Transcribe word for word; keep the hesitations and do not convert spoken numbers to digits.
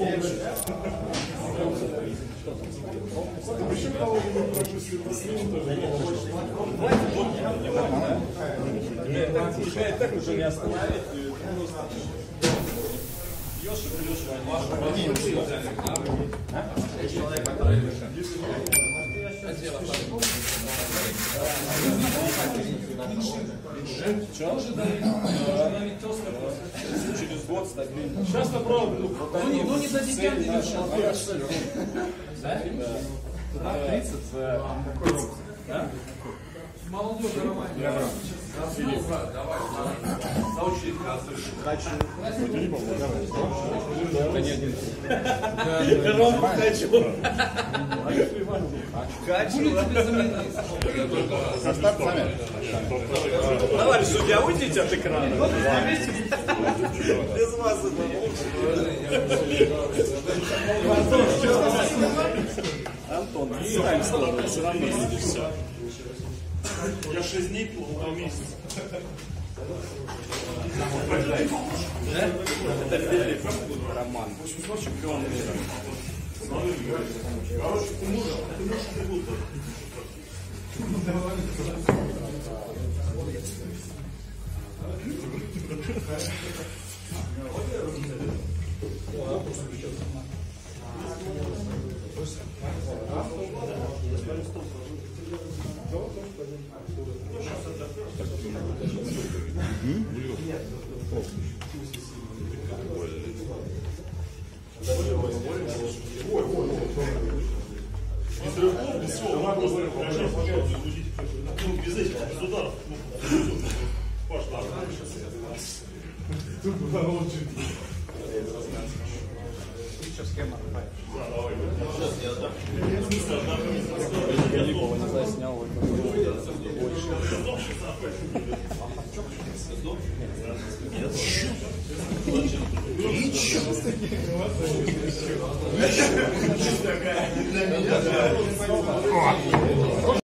Тебя так уже не остановить. Через год стабильно. Сейчас попробуем. Ну не дадите мне Да? молодой роман. Рома хочу. Товарищ судья, уйдите от экрана. Без вас Антон, ты сам сложно, все равно видишь все. Я шесть дней полтора месяца. Это Филипп Роман. Чемпион мира. Короче, ты можешь, ты можешь прибудь. Без этих, без ударов. Пошла. Тут была очень. Сейчас схема. Да, давай. Сейчас я отдам. Филиппова не заснял. Ничего.